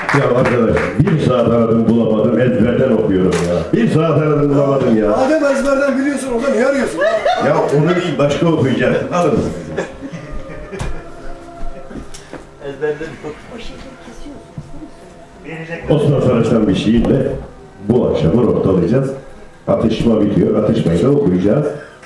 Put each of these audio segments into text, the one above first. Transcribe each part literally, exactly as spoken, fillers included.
Ya arkadaş, bir saat aradım bulamadım, ezberden okuyorum ya. Bir saat aradım bulamadım ya. Madem ezberden biliyorsun, orada niye arıyorsun? Ya onu değil, başka okuyacağım. Alın. Ezberden yok. Osman Saraç'tan bir şiirle bu akşamı noktalayacağız. Atışma bitiyor, atışmayı da okuyacağız.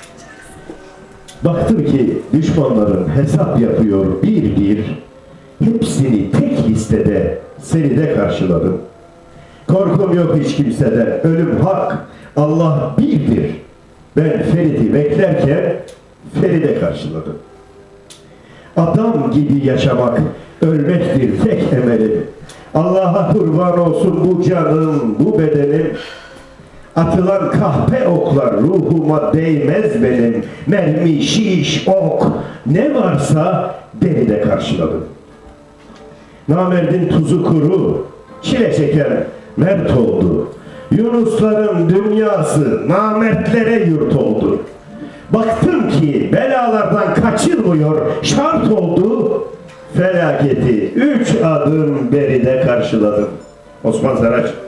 Baktım ki düşmanların hesap yapıyor bir bir. Hepsini tek listede seni de karşıladım. Korkum yok hiç kimseden, ölüm hak, Allah birdir. Ben Ferit'i beklerken Ferit'e karşıladım. Adam gibi yaşamak, ölmektir tek emelim. Allah'a kurban olsun bu canım, bu bedenim. Atılan kahpe oklar ruhuma değmez benim. Mermi, şiş, ok, ne varsa deride karşıladım. Namerdin tuzu kuru, çile çeken mert oldu. Yunusların dünyası namertlere yurt oldu. Baktım ki belalardan kaçırmıyor, şart oldu. Felaketi üç adım beride karşıladım. Osman Saraç.